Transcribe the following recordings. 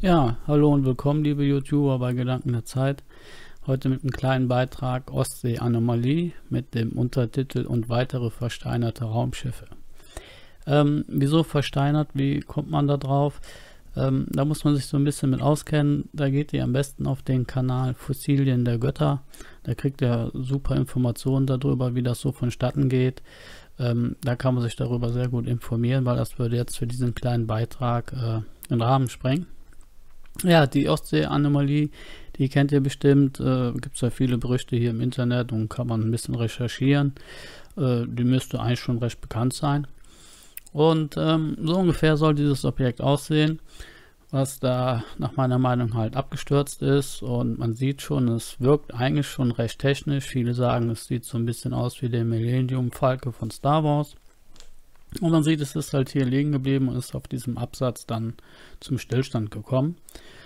Ja, hallo und willkommen, liebe YouTuber bei Gedanken der Zeit. Heute mit einem kleinen Beitrag Ostsee-Anomalie mit dem Untertitel und weitere versteinerte Raumschiffe. Wieso versteinert? Wie kommt man da drauf? Da muss man sich so ein bisschen mit auskennen. Da geht ihr am besten auf den Kanal Fossilien der Götter. Da kriegt ihr super Informationen darüber, wie das so vonstatten geht. Da kann man sich darüber sehr gut informieren, weil das würde jetzt für diesen kleinen Beitrag den Rahmen sprengen. Ja, die Ostsee-Anomalie, die kennt ihr bestimmt. Gibt es ja viele Berichte hier im Internet und kann man ein bisschen recherchieren. Die müsste eigentlich schon recht bekannt sein. Und so ungefähr soll dieses Objekt aussehen, was da nach meiner Meinung halt abgestürzt ist. Und man sieht schon, es wirkt eigentlich schon recht technisch. Viele sagen, es sieht so ein bisschen aus wie der Millennium Falke von Star Wars. Und man sieht, es ist halt hier liegen geblieben und ist auf diesem Absatz dann zum Stillstand gekommen.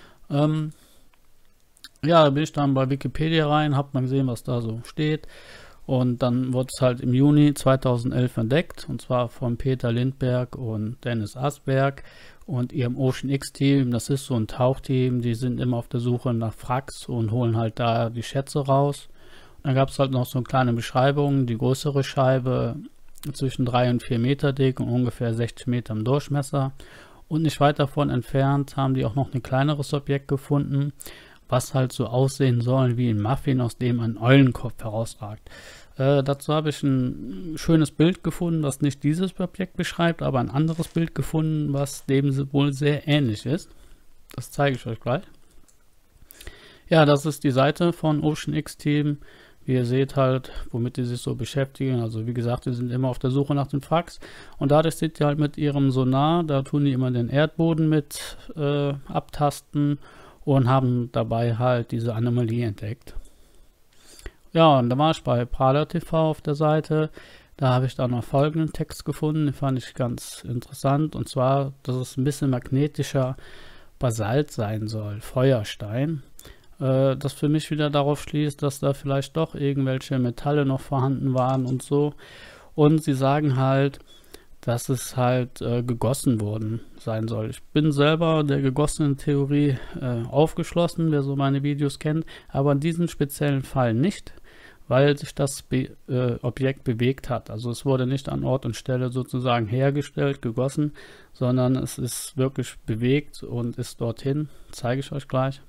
Ja, da bin ich dann bei Wikipedia rein, habe mal gesehen, was da so steht. Und dann wurde es halt im Juni 2011 entdeckt, und zwar von Peter Lindberg und Dennis Asberg und ihrem Ocean X-Team. Das ist so ein Tauchteam, die sind immer auf der Suche nach Wracks und holen halt da die Schätze raus. Und dann gab es halt noch so eine kleine Beschreibung, die größere Scheibe zwischen 3 und 4 Meter dick und ungefähr 60 Meter im Durchmesser. Und nicht weit davon entfernt haben die auch noch ein kleineres Objekt gefunden, was halt so aussehen soll wie ein Muffin, aus dem ein Eulenkopf herausragt. Dazu habe ich ein schönes Bild gefunden, was nicht dieses Objekt beschreibt, aber ein anderes Bild gefunden, was dem wohl sehr ähnlich ist. Das zeige ich euch gleich. Ja, das ist die Seite von Ocean X-Team. Wie ihr seht halt, womit die sich so beschäftigen. Also wie gesagt, die sind immer auf der Suche nach den Wracks. Und dadurch seht ihr halt mit ihrem Sonar, da tun die immer den Erdboden mit abtasten und haben dabei halt diese Anomalie entdeckt. Ja, und da war ich bei Prada TV auf der Seite. Da habe ich dann noch folgenden Text gefunden, den fand ich ganz interessant. Und zwar, dass es ein bisschen magnetischer Basalt sein soll, Feuerstein. Das für mich wieder darauf schließt, dass da vielleicht doch irgendwelche Metalle noch vorhanden waren und so. Und sie sagen halt, dass es halt gegossen worden sein soll. Ich bin selber der gegossenen Theorie aufgeschlossen, wer so meine Videos kennt, aber in diesem speziellen Fall nicht, weil sich das Objekt bewegt hat. Also es wurde nicht an Ort und Stelle sozusagen hergestellt, gegossen, sondern es ist wirklich bewegt und ist dorthin. Zeige ich euch gleich.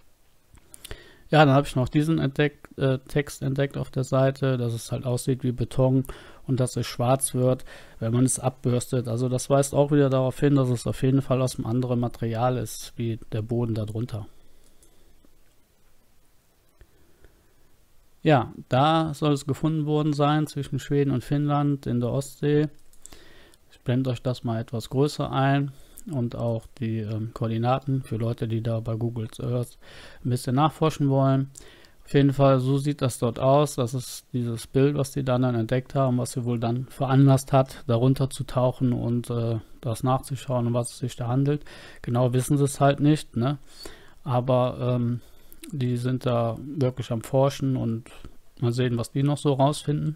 Ja, dann habe ich noch diesen Text entdeckt auf der Seite, dass es halt aussieht wie Beton und dass es schwarz wird, wenn man es abbürstet. Also das weist auch wieder darauf hin, dass es auf jeden Fall aus einem anderen Material ist, wie der Boden darunter. Ja, da soll es gefunden worden sein, zwischen Schweden und Finnland in der Ostsee. Ich blende euch das mal etwas größer ein. Und auch die Koordinaten für Leute, die da bei Google Earth ein bisschen nachforschen wollen. Auf jeden Fall, so sieht das dort aus. Das ist dieses Bild, was die dann entdeckt haben, was sie wohl dann veranlasst hat, darunter zu tauchen und das nachzuschauen, um was es sich da handelt. Genau wissen sie es halt nicht, ne? Aber die sind da wirklich am Forschen und mal sehen, was die noch so rausfinden.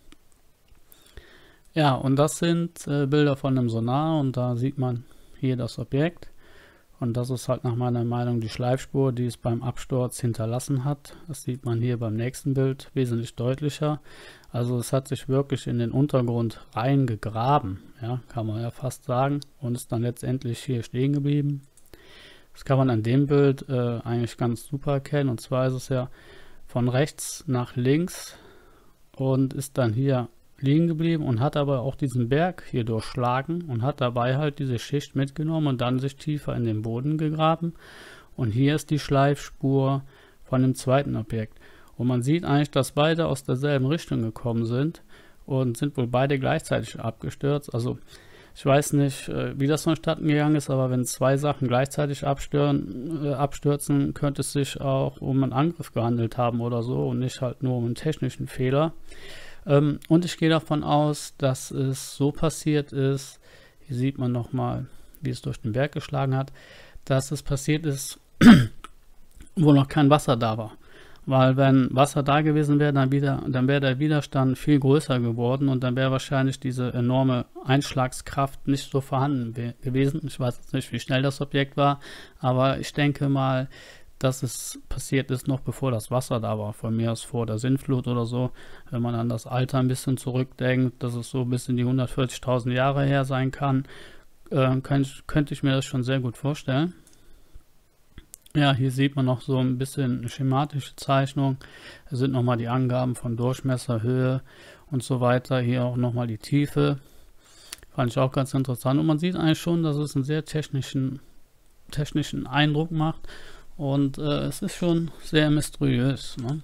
Ja, und das sind Bilder von einem Sonar, und da sieht man hier das Objekt, und das ist halt nach meiner Meinung die Schleifspur, die es beim Absturz hinterlassen hat. Das sieht man hier beim nächsten Bild wesentlich deutlicher. Also es hat sich wirklich in den Untergrund reingegraben, ja, kann man ja fast sagen, und ist dann letztendlich hier stehen geblieben. Das kann man an dem Bild eigentlich ganz super erkennen, und zwar ist es ja von rechts nach links und ist dann hier liegen geblieben und hat aber auch diesen Berg hier durchschlagen und hat dabei halt diese Schicht mitgenommen und dann sich tiefer in den Boden gegraben. Und hier ist die Schleifspur von dem zweiten Objekt. Und man sieht eigentlich, dass beide aus derselben Richtung gekommen sind und sind wohl beide gleichzeitig abgestürzt. Also ich weiß nicht, wie das vonstatten gegangen ist, aber wenn zwei Sachen gleichzeitig abstürzen, könnte es sich auch um einen Angriff gehandelt haben oder so und nicht halt nur um einen technischen Fehler. Und ich gehe davon aus, dass es so passiert ist, hier sieht man nochmal, wie es durch den Berg geschlagen hat, dass es passiert ist, wo noch kein Wasser da war. weil wenn Wasser da gewesen wäre, dann wäre der Widerstand viel größer geworden und dann wäre wahrscheinlich diese enorme Einschlagskraft nicht so vorhanden gewesen. Ich weiß jetzt nicht, wie schnell das Objekt war, aber ich denke mal, dass es passiert ist, noch bevor das Wasser da war, von mir aus vor der Sintflut oder so. Wenn man an das Alter ein bisschen zurückdenkt, dass es so bis in die 140.000 Jahre her sein kann, könnte ich mir das schon sehr gut vorstellen. Ja, hier sieht man noch so ein bisschen eine schematische Zeichnung. Da sind nochmal die Angaben von Durchmesser, Höhe und so weiter. Hier auch nochmal die Tiefe. Fand ich auch ganz interessant. Und man sieht eigentlich schon, dass es einen sehr technischen Eindruck macht. Und es ist schon sehr mysteriös, ne?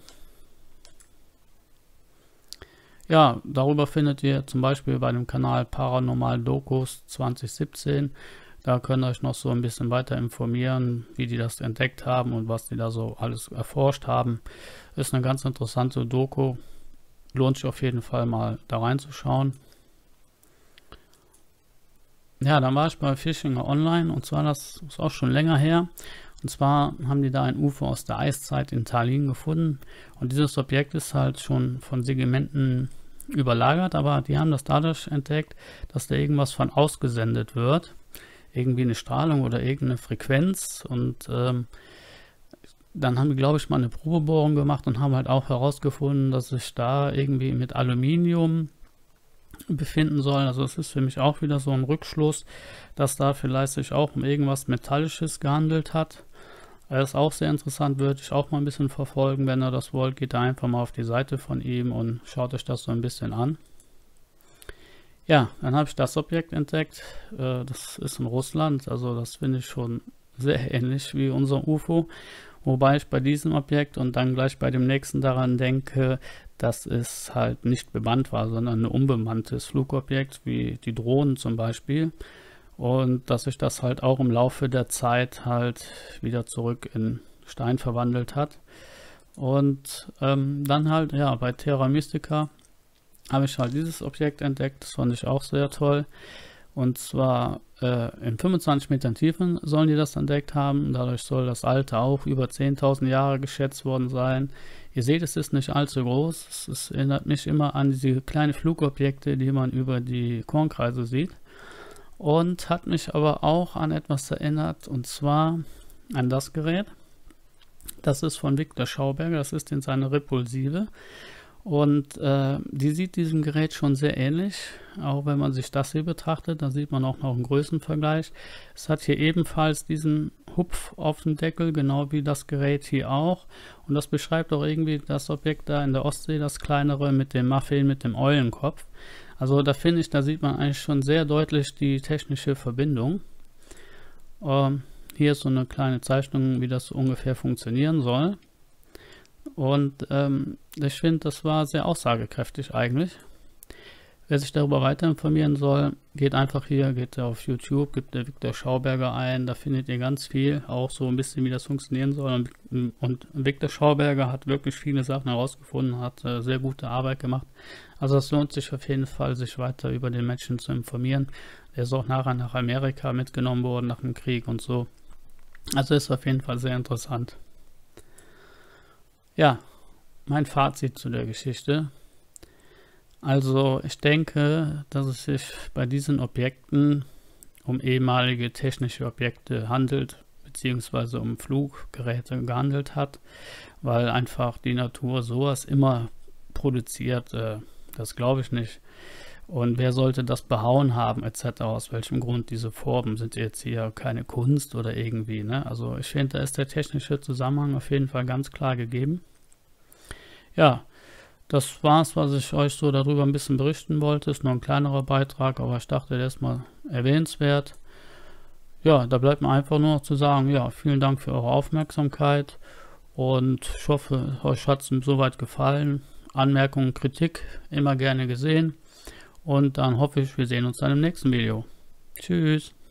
Ja, darüber findet ihr zum Beispiel bei dem Kanal Paranormal Dokus 2017. Da könnt ihr euch noch so ein bisschen weiter informieren, wie die das entdeckt haben und was die da so alles erforscht haben. Ist eine ganz interessante Doku. Lohnt sich auf jeden Fall mal da reinzuschauen. Ja, dann war ich bei Fischinger Online und zwar, das ist auch schon länger her. Und zwar haben die da ein UFO aus der Eiszeit in Tallinn gefunden. Und dieses Objekt ist halt schon von Sedimenten überlagert, aber die haben das dadurch entdeckt, dass da irgendwas von ausgesendet wird. Irgendwie eine Strahlung oder irgendeine Frequenz. Und dann haben wir, glaube ich, mal eine Probebohrung gemacht und haben halt auch herausgefunden, dass sich da irgendwie mit Aluminium befinden soll. Also es ist für mich auch wieder so ein Rückschluss, dass da vielleicht sich auch um irgendwas Metallisches gehandelt hat. Das ist auch sehr interessant, würde ich auch mal ein bisschen verfolgen. Wenn ihr das wollt, geht da einfach mal auf die Seite von ihm und schaut euch das so ein bisschen an. Ja, dann habe ich das Objekt entdeckt. Das ist in Russland, also das finde ich schon sehr ähnlich wie unser UFO. Wobei ich bei diesem Objekt und dann gleich bei dem nächsten daran denke, dass es halt nicht bemannt war, sondern ein unbemanntes Flugobjekt, wie die Drohnen zum Beispiel. Und dass sich das halt auch im Laufe der Zeit halt wieder zurück in Stein verwandelt hat. Und dann halt, ja, bei Terra Mystica habe ich halt dieses Objekt entdeckt. Das fand ich auch sehr toll. Und zwar in 25 Metern Tiefe sollen die das entdeckt haben. Dadurch soll das Alter auch über 10.000 Jahre geschätzt worden sein. Ihr seht, es ist nicht allzu groß. Es erinnert mich immer an diese kleinen Flugobjekte, die man über die Kornkreise sieht. Und hat mich aber auch an etwas erinnert, und zwar an das Gerät. Das ist von Viktor Schauberger, das ist in seiner Repulsive. Und die sieht diesem Gerät schon sehr ähnlich, auch wenn man sich das hier betrachtet, da sieht man auch noch einen Größenvergleich. Es hat hier ebenfalls diesen Hupf auf dem Deckel, genau wie das Gerät hier auch. Und das beschreibt auch irgendwie das Objekt da in der Ostsee, das kleinere mit dem Muffin, mit dem Eulenkopf. Also da finde ich, da sieht man eigentlich schon sehr deutlich die technische Verbindung. Hier ist so eine kleine Zeichnung, wie das so ungefähr funktionieren soll. Und ich finde, das war sehr aussagekräftig eigentlich. Wer sich darüber weiter informieren soll, geht einfach hier, geht auf YouTube, gibt der Viktor Schauberger ein, da findet ihr ganz viel, auch so ein bisschen, wie das funktionieren soll. Und Viktor Schauberger hat wirklich viele Sachen herausgefunden, hat sehr gute Arbeit gemacht. Also es lohnt sich auf jeden Fall, sich weiter über den Menschen zu informieren. Der ist auch nachher nach Amerika mitgenommen worden, nach dem Krieg und so. Also ist auf jeden Fall sehr interessant. Ja, mein Fazit zu der Geschichte. Also ich denke, dass es sich bei diesen Objekten um ehemalige technische Objekte handelt, beziehungsweise um Fluggeräte gehandelt hat, weil einfach die Natur sowas immer produziert, das glaube ich nicht. Und wer sollte das behauen haben, etc., aus welchem Grund diese Formen, sind jetzt hier keine Kunst oder irgendwie, ne? Also ich finde, da ist der technische Zusammenhang auf jeden Fall ganz klar gegeben. Ja, das war's, was ich euch so darüber ein bisschen berichten wollte. Ist nur ein kleinerer Beitrag, aber ich dachte, der ist mal erwähnenswert. Ja, da bleibt mir einfach nur noch zu sagen, ja, vielen Dank für eure Aufmerksamkeit und ich hoffe, euch hat es soweit gefallen. Anmerkungen, Kritik immer gerne gesehen und dann hoffe ich, wir sehen uns dann im nächsten Video. Tschüss.